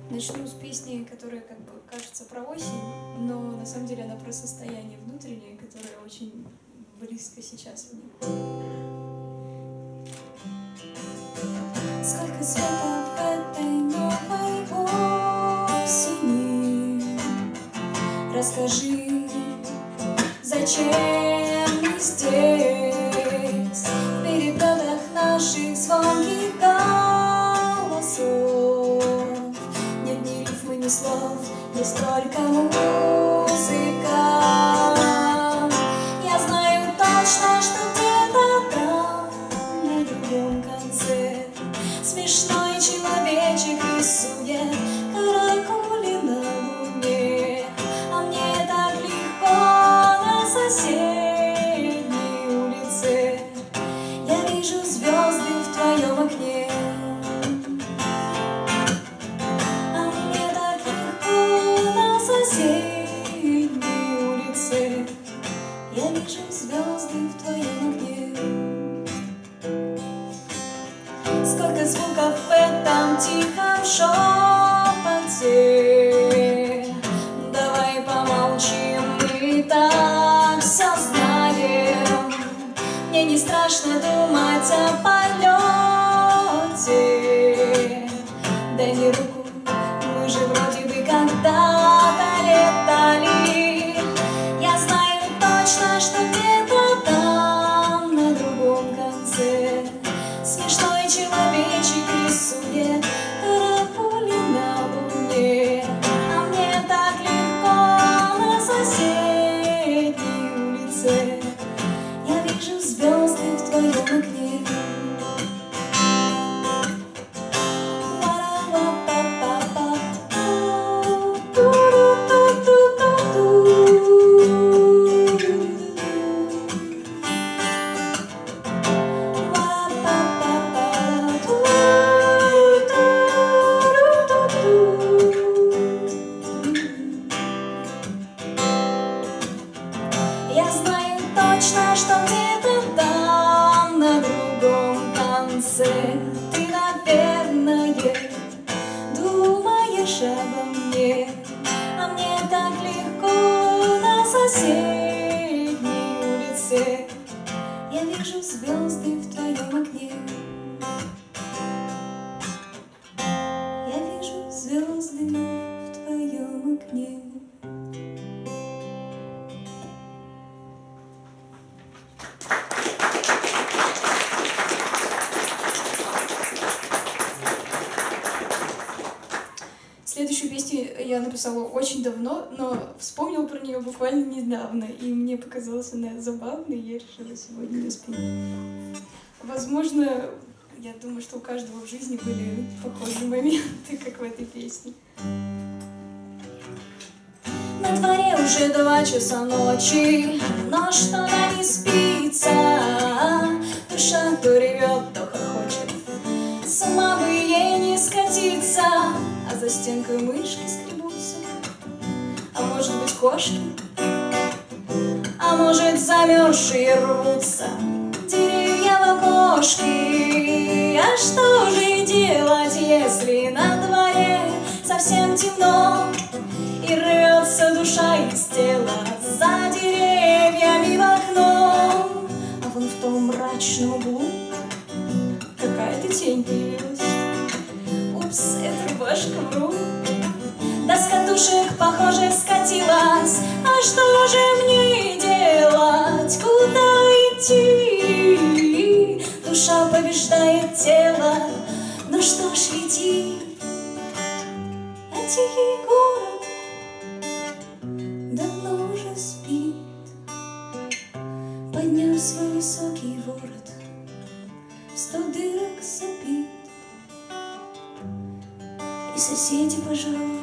Начну с песни, которая как бы кажется про осень, но на самом деле она про состояние внутреннее, которое очень близко сейчас мне. Сколько цветов в этой новой осени, расскажи, зачем мы здесь, в переплетах наших звонких голосов. Нет ни рифмы, ни слов, есть только музыка. Я знаю точно, что где-то там, на другом конце, смешной человечек рисует каракули на луне. А мне так легко на соседней улице. Я вижу звезды в твоем окне. А мне так легко на соседней улице. Я вижу звезды в твоем окне. Сколько звуков в этом тихом шепоте. Давай помолчим, мы так все знаем. Мне не страшно думать о полете. Дай мне руку, мы же вроде бы когда-то летали. Я знаю точно, что где-то там, на другом конце, смешной человечек рисует каракули на луне. А мне так легко на соседней улице. Я вижу звезды в твоем окне. Я знаю точно, что где-то там, на другом конце, ты, наверное, думаешь обо мне. А мне так легко на соседней улице. Я вижу звезды в твоем окне. Я вижу звезды в твоем окне. Следующую песню я написала очень давно, но вспомнила про нее буквально недавно, и мне показалась она забавной, и я решила сегодня ее спеть. Возможно, я думаю, что у каждого в жизни были похожие моменты, как в этой песне. На дворе уже 2 часа ночи, но что-то не спится. Душа то ревет, то хохочет, с ума бы ей не скатиться. А за стенкой мышки скребутся, а может быть кошки, а может замерзшие рвутся деревья в окошки. А что же делать, если на дворе совсем темно и рвется душа из тела за деревьями в окно? А вон в том мрачном углу какая-то тень появилась. Упс, это рубашка, вру. Да с катушек, похоже, скатилась. А что же мне делать? Куда идти? Душа побеждает тело. Ну что ж, лети. А тихий город давно уже спит, подняв свой высокий ворот, 100 дырок забит. И соседи, пожалуй,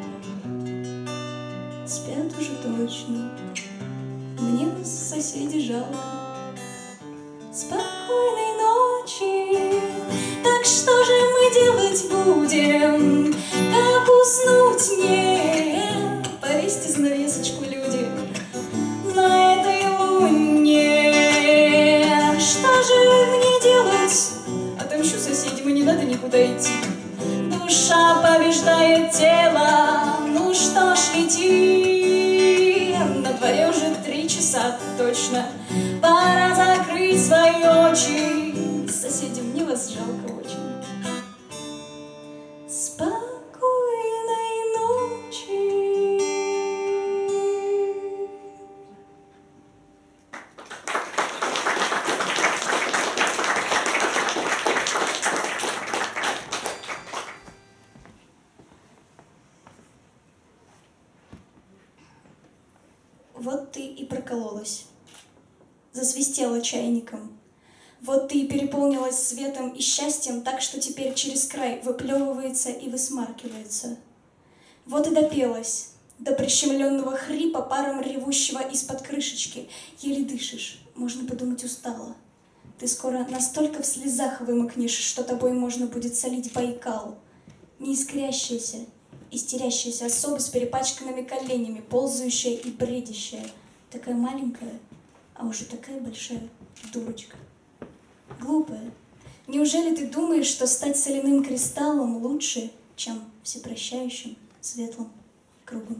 спят уже точно. Мне вас, соседи, жалко. Спокойной ночи. Так что же мы делать будем? Как уснуть мне? Повесьте занавесочку, люди, на этой луне. Что же мне делать? Отомщу соседям, и не надо никуда идти. Душа душа побеждает тело. Ну что ж, лети, на дворе уже 3 часа точно. Пора закрыть свои очи, соседям мне вас жалко очень. Спокойной ночи. Вот ты и прокололась, засвистела чайником. Вот ты и переполнилась светом и счастьем так, что теперь через край выплевывается и высмаркивается. Вот и допелась до прищемленного хрипа, паром ревущего из-под крышечки. Еле дышишь, можно подумать, устала. Ты скоро настолько в слезах вымокнешь, что тобой можно будет солить Байкал. Неискрящаяся, истерящаяся особа с перепачканными коленями, ползающая и бредящая. Такая маленькая, а уже такая большая дурочка. Глупая. Неужели ты думаешь, что стать соляным кристаллом лучше, чем всепрощающим светлым кругом?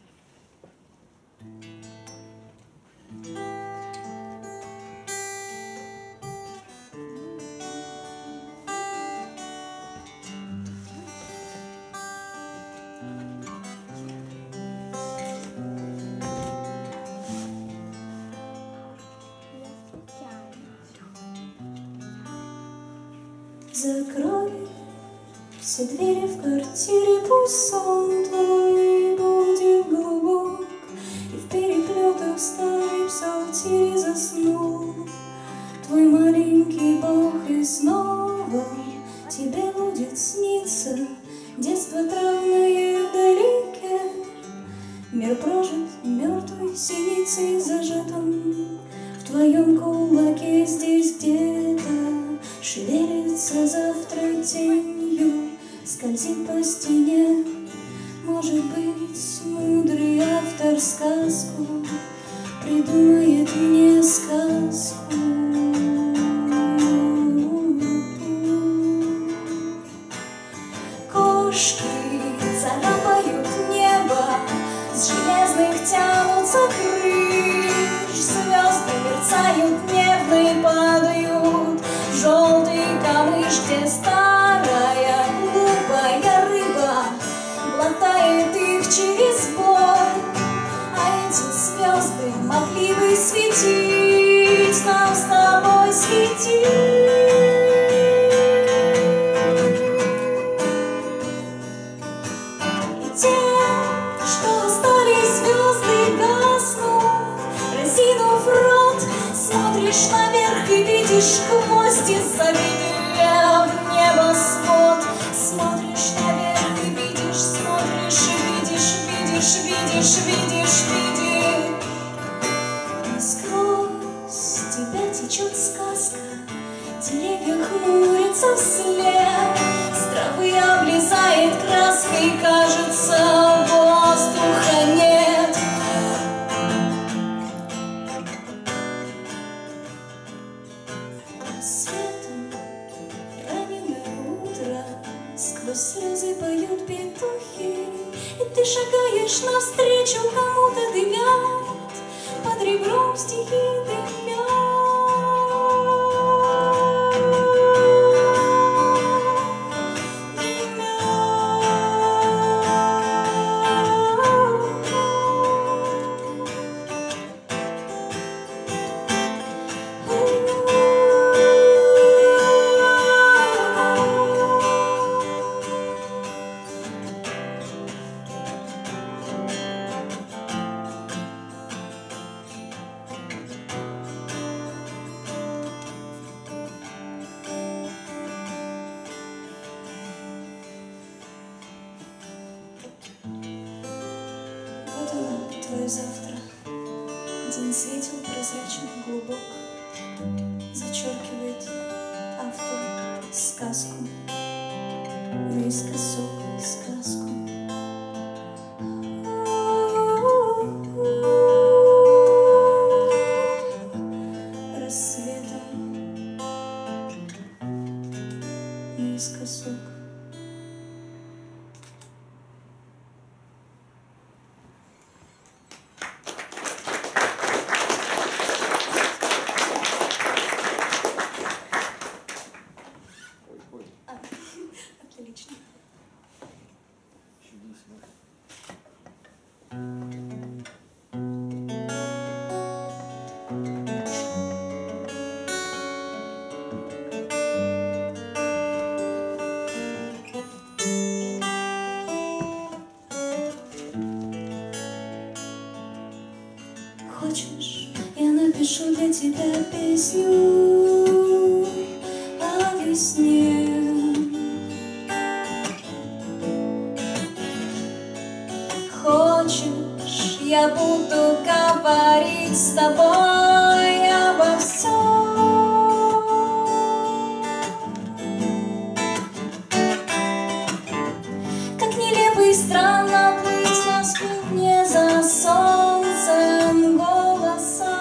Закрой все двери в квартире, пусть сон твой будет глубок, и в переплетах старой псалтири заснул твой маленький бог, и снова тебе будет сниться детство травное вдалеке. Мир прожит мертвой синицей зажатым в твоем кулаке, здесь где-то шевелится завтра тенью, скользит по стене. Может быть, мудрый автор сказку придумает мне сказку. Кошки царапают небо, с железных тянутся крыш, звезды мерцают нервно и падают в желтый камыш, где старая глупая рыба глотает их через боль. А эти звезды могли бы светить нам с тобой, светить. И те, что остались, звезды гаснут, разинув рот, смотришь наверх и видишь гвозди, завидели в небосвод. Смотришь наверх и видишь, смотришь и видишь, видишь, видишь, видишь, видишь. Насквозь тебя течет сказка, деревья хмурятся вслед, с травы облезает краска, и кажется, воздуха нет. Светом раненое утро, сквозь слезы поют петухи, и ты шагаешь навстречу кому-то, дымят под ребром стихи, дымят. Твое завтра. День светил, прозрачен, глубок, зачеркивает автор сказку, наискосок сказку. Рассветом наискосок. песню о весне. Хочешь, я буду говорить с тобой обо всем, как нелепо и странно плыть на спине за солнцем, голосом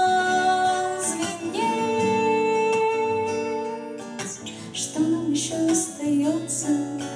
звенеть. Что нам еще остается?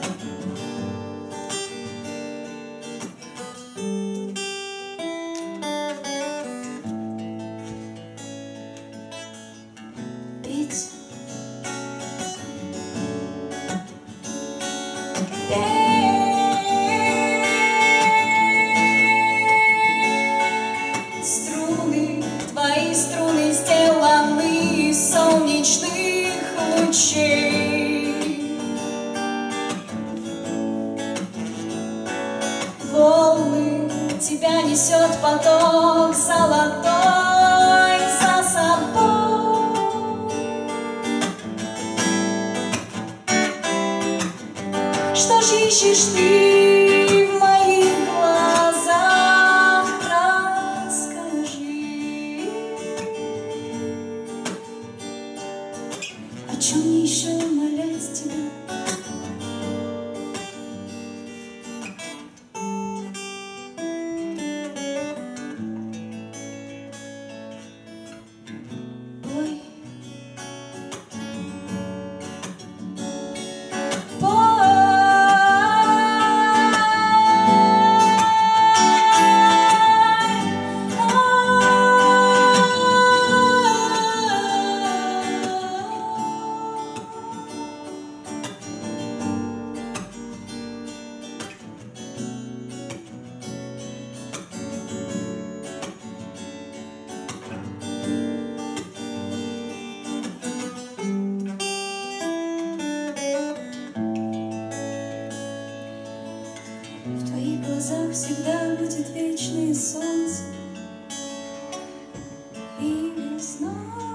Струны, твои струны сделаны из солнечных лучей. Волны, тебя несет поток золотой за собой. Что же ищешь ты в моих глазах? Расскажи, о чем мне еще умолять тебя? В твоих глазах всегда будет вечное солнце и весна.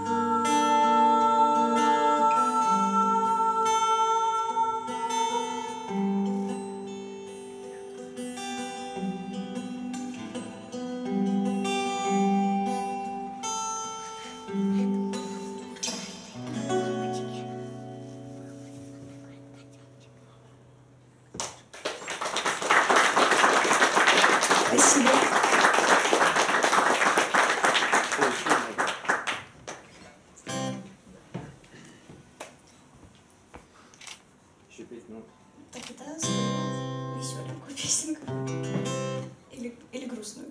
Спасибо. Еще 5 минут. Так и да, спою веселенькую песенку. Или грустную.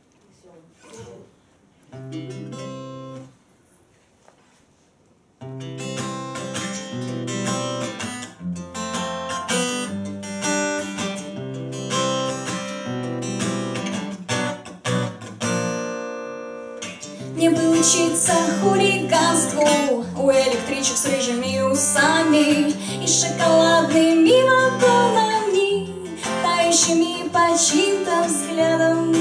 Мне бы учиться хулиганству у электричек с рыжими усами и шоколадными вагонами, тающими по чьим-то взглядам.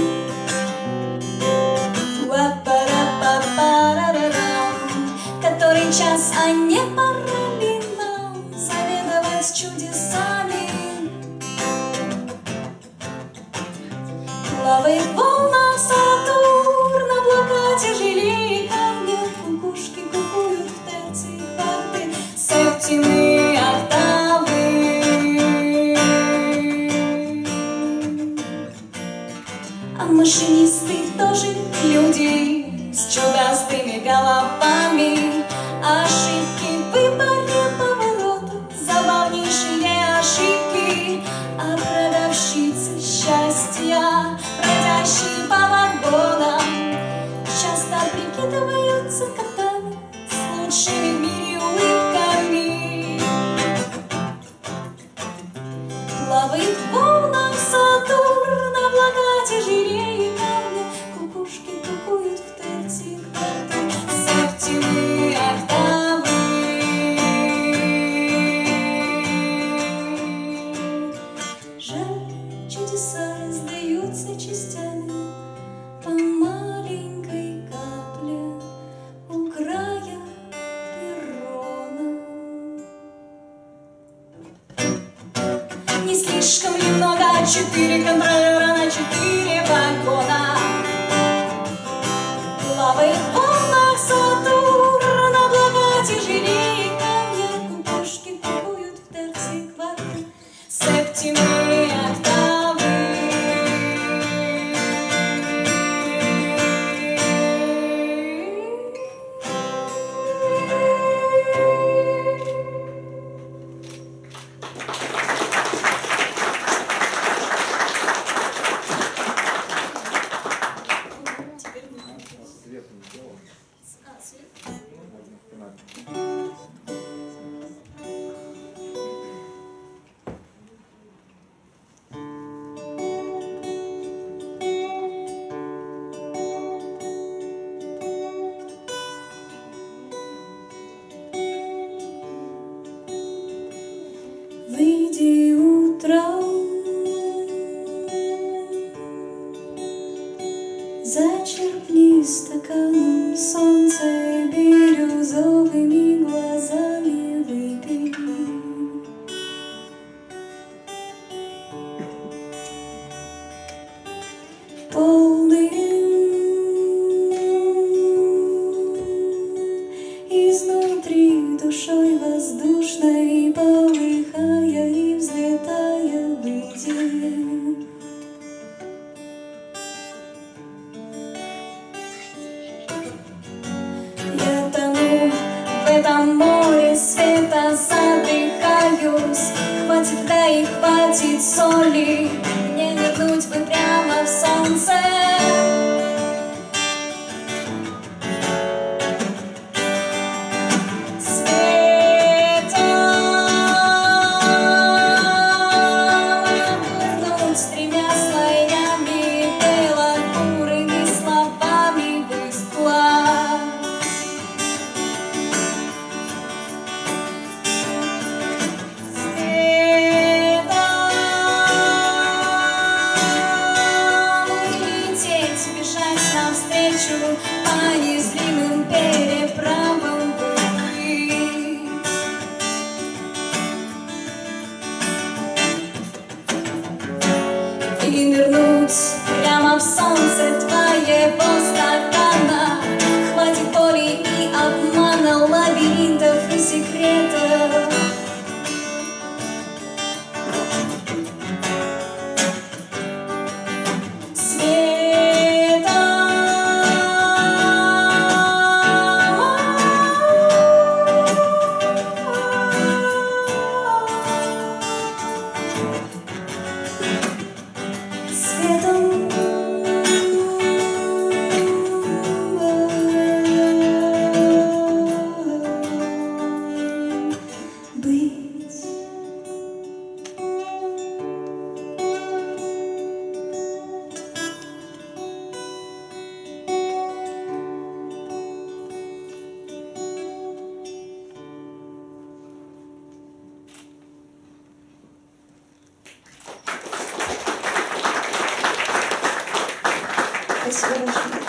Который час, а не пора ли нам заведовать чудесами? Плавает волна Сатурн, облака тяжелее камня, кукушки кукуют в терции кварты, септимы октавы. А машинисты тоже люди с чудастыми головами. Ошибки в выборе поворотов, забавнейшие ошибки. А продавщицы счастья, бродящие по вагонам, часто прикидываются котами с лучшими в мире улыбками. Плавает в волнах Сатурн, облака тяжелее камня, кукушки кукуют в терции кварты, септимы октавы. Жаль, чудеса раздаются частями по маленькой капле. слишком немного, 4 контролера на 4 вагона. Плавает в волнах Сатурн, облака тяжелее камня, кукушки кукуют в терциквате септимы октавы. Выйди утром, зачерпни стаканом солнца и бирюзовыми глазами выпей. Полным изнутри душой воздушной, полыхая и взлетая, выйди. Я тону в этом море света, задыхаюсь. Хватит, да и хватит соли, мне нырнуть бы прямо в солнце. По незримым переправам плыть. И нырнуть прямо в солнце твоего стакана. Хватит боли и обмана, лабиринтов и секретов. Спасибо большое.